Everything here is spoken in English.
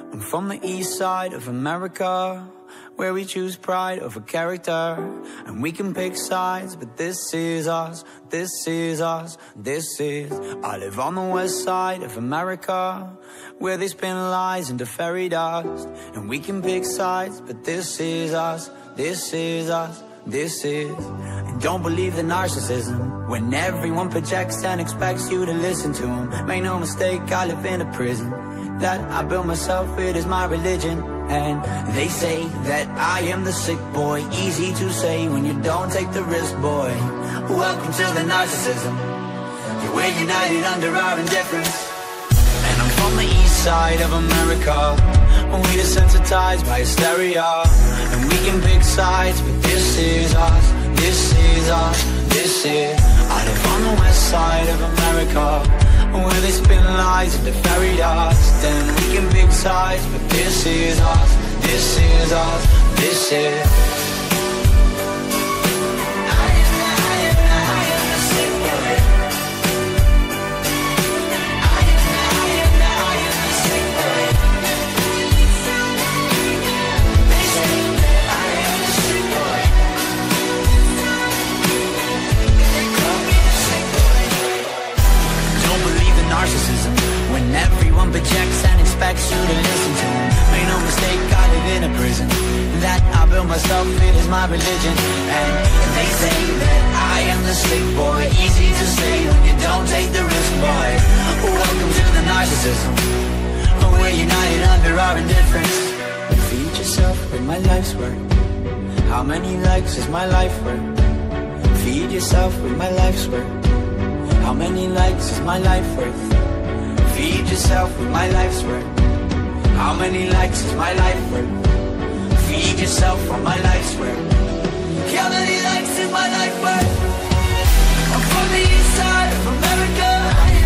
I'm from the east side of America, where we choose pride over character. And we can pick sides, but this is us, this is us, this is. I live on the west side of America, where they spin lies into fairy dust. And we can pick sides, but this is us, this is us, this is. And don't believe the narcissism, when everyone projects and expects you to listen to them. Make no mistake, I live in a prison that I built myself, it is my religion. And they say that I am the sick boy, easy to say when you don't take the risk, boy. Welcome to the narcissism, we're united under our indifference. And I'm from the east side of America, we desensitized by hysteria. And we can pick sides, but this is us, this is us, this is. I live on the west side of America, where they spin lies into fairy dust. And we can pick sides, but this is us, this is us, this is. Narcissism, when everyone projects and expects you to listen to them. Make no mistake, I live in a prison that I built myself, it is my religion. And they say that I am the sick boy, easy to say when you don't take the risk, boy. Welcome to the narcissism, we're united under our indifference. Feed yourself with my life's work. How many likes is my life worth? Feed yourself with my life's work. How many likes is my life worth? Feed yourself with my life's worth. How many likes is my life worth? Feed yourself with my life's worth. How many likes is my life worth? I'm from the east side of America.